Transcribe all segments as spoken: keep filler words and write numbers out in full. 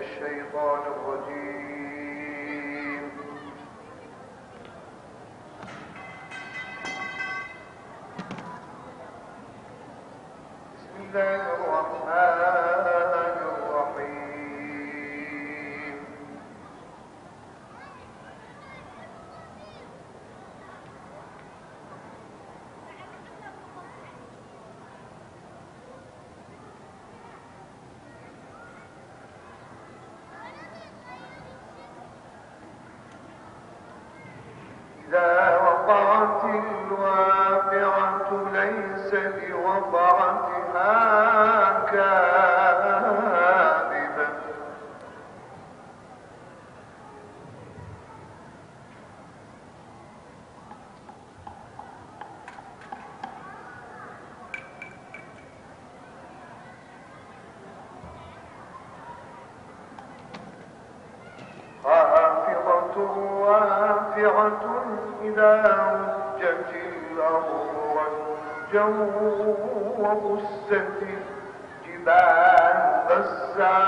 الشيطان الرجيم. بسم الله الرحمن الرحيم. إذا وقعت الواقعة ليس لوقعتها كاذبة خافضة رافعة إذا رجت الأرض رجا وبست الجبال بسا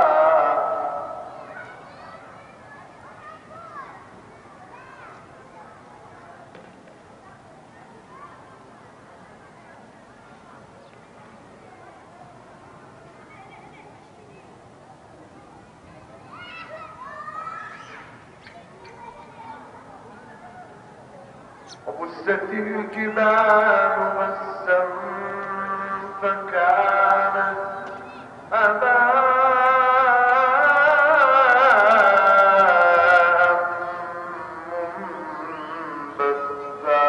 وبست الجبال بسا فكانت هباء منبثا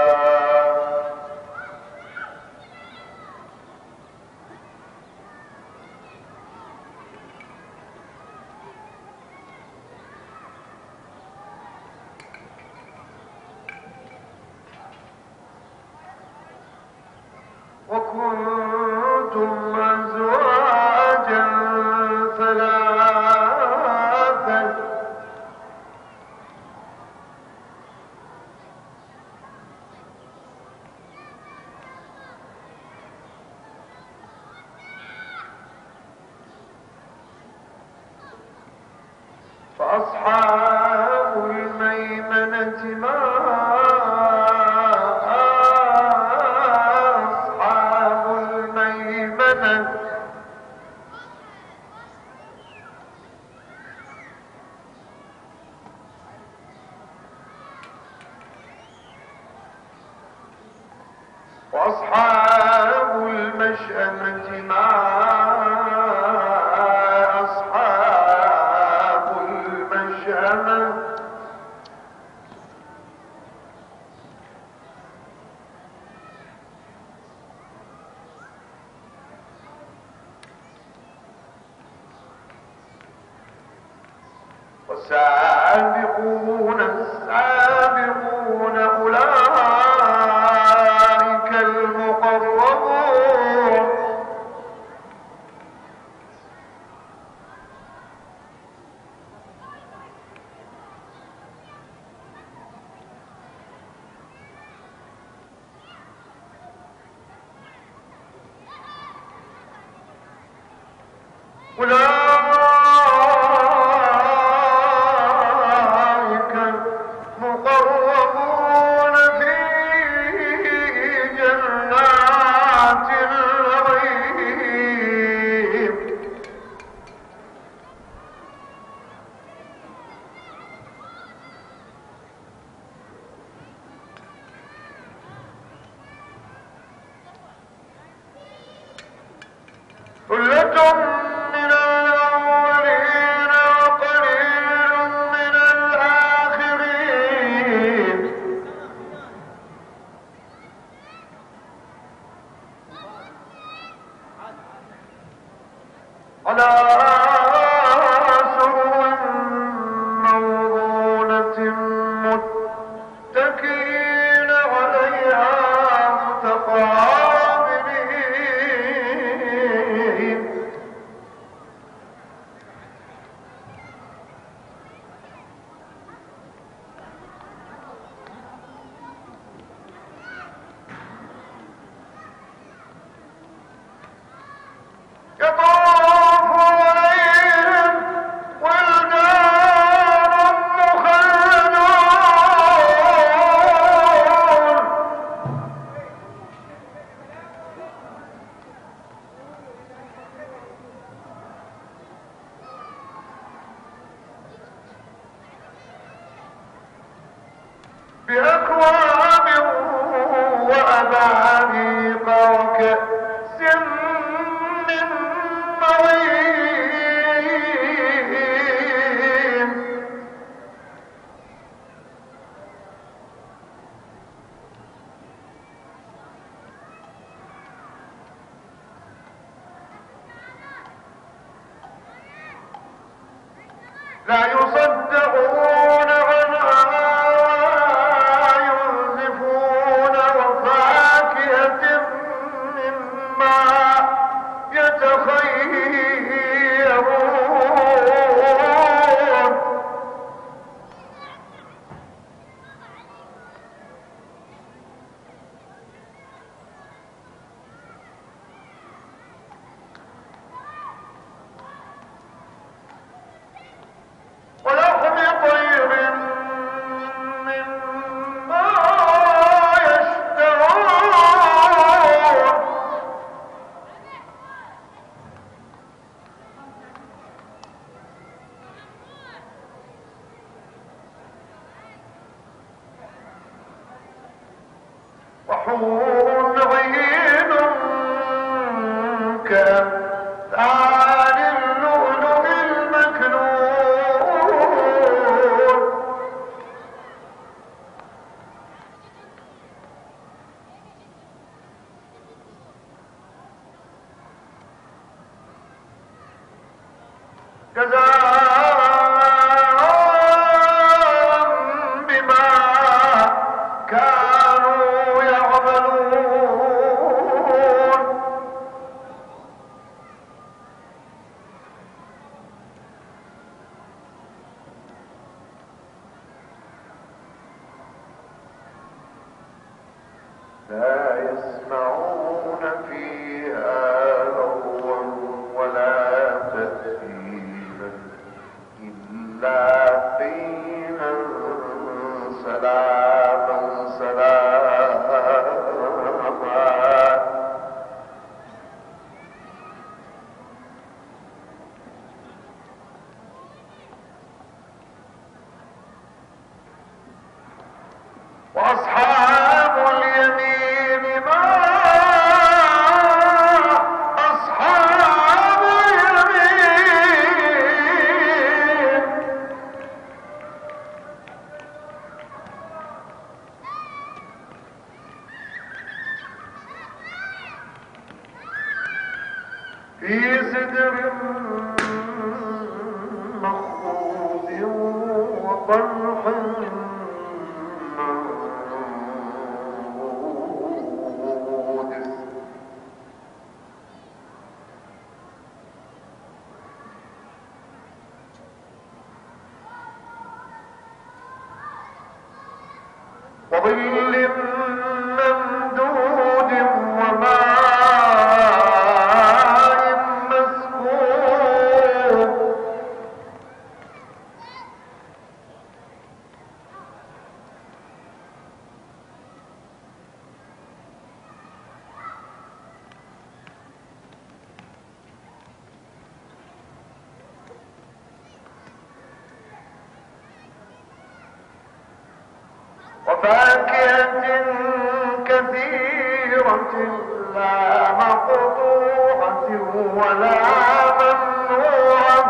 وكنتم أزواجا ثلاثا فأصحاب الميمنة ما وأصحاب المشأمة ما أصحاب المشأمة والسابقون السابقون أولئك المقربون أولئك المقربون في جنات النعيم. ثلة من الأولين وقليل من الآخرين. على سرر موضونة متكئين عليها متقابلين. يطوف لا يصدعون عنها ولا ينزفون وفاكهة مما يتخيرون ولحم طير مما يشتهون وحور عين كأمثال اللؤلؤ المكنون جزاء بما كانوا يعملون لا يسمعون فيها لغوا ولا تأثيما إلا قيلا سلاما سلاما وأصحاب اليمين ما أصحاب اليمين في سدر مخضود وطلح منضود وظل ممدود وماء مسكوب وفاكهة كثيرة لا مقطوعة ولا ممنوعة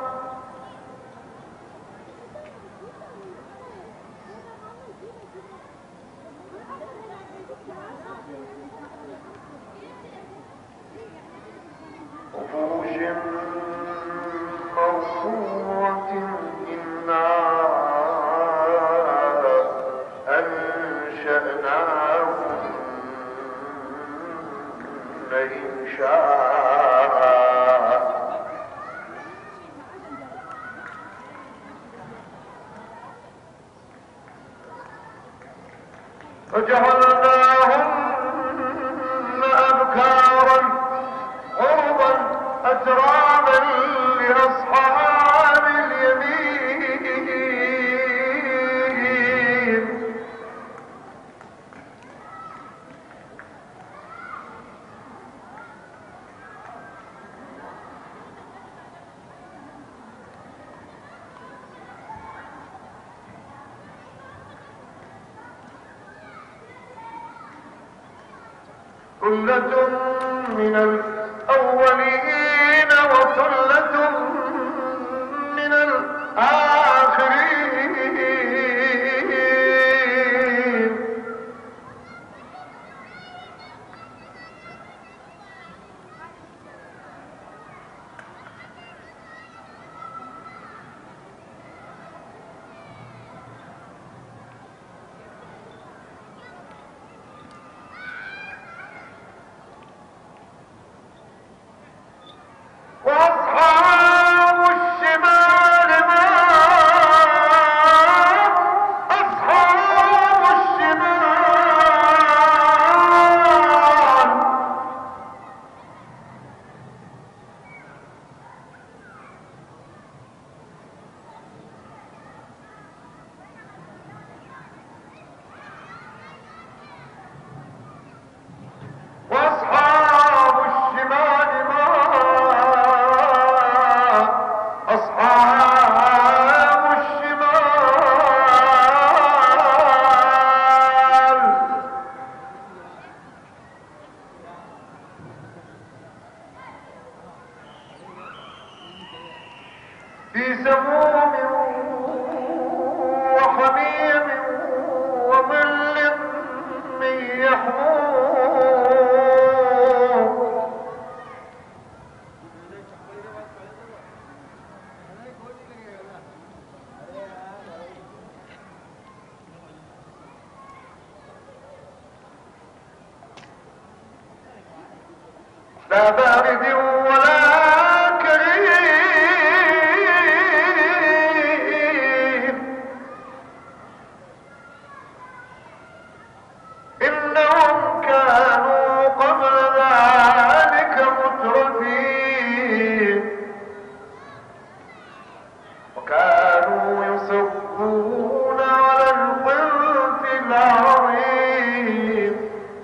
وفوش مرفوعة إنا أنشأناهم إنشاء فجعلناهن أبكارا عربا أترابا لأصحاب اليمين ثلة من الأولين وثلة من الآخرين سموم وحميم وظل من يحموم لا بارد ولا كريم إنهم كانوا قبل ذلك مترفين وكانوا يصرون على الحنث العظيم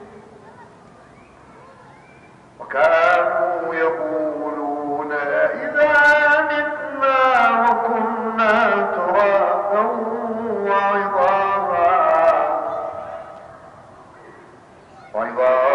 وكانوا يقولون إذا متنا وكنا ترابا وعظاما وعظاما